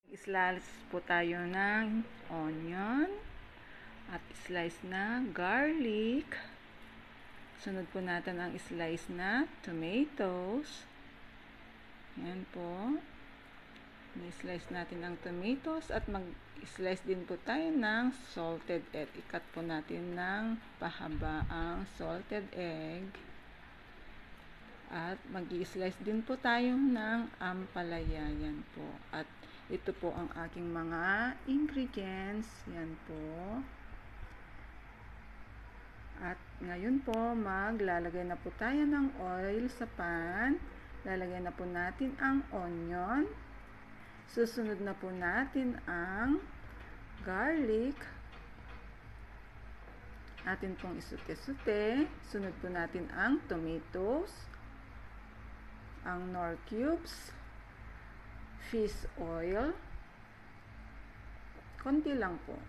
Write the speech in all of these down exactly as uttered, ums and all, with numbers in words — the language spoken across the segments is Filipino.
Slice po tayo ng onion at slice na garlic. Sunod po natin ang slice na tomatoes. Yan po. I-slice natin ang tomatoes at mag-slice din po tayo ng salted egg. I-cut po natin ng pahaba ang salted egg. At mag-i-slice din po tayo ng ampalaya. Yan po. At ito po ang aking mga ingredients. Yan po. At ngayon po, maglalagay na po tayo ng oil sa pan. Lalagay na po natin ang onion. Susunod na po natin ang garlic. Atin pong isute-sute. Sunod po natin ang tomatoes. Ang nor cubes. Fish oil. Konti lang po.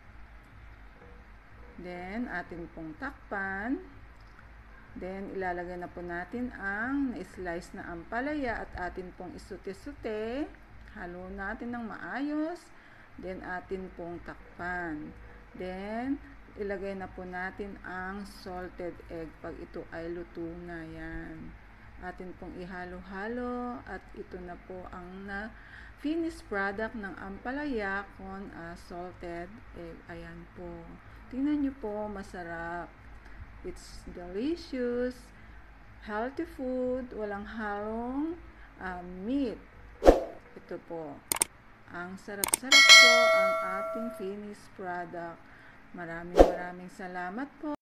Then, atin pong takpan. Then, ilalagay na po natin ang na-slice na ampalaya at atin pong isute-sute. Halo natin ng maayos. Then, atin pong takpan. Then, ilagay na po natin ang salted egg pag ito ay luto na yan. Atin pong ihalo-halo at ito na po ang na finished product ng ampalaya con uh, salted egg. Ayan po. Tingnan nyo po, masarap. It's delicious, healthy food, walang halong uh, meat. Ito po. Ang sarap-sarap po ang ating finished product. Maraming maraming salamat po.